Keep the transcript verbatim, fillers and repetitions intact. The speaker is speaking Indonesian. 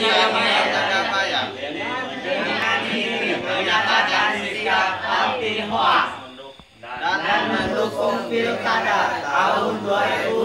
Surabaya dengan ini menyatakan sikap anti hoaks dan mendukung pilkada tahun dua ribu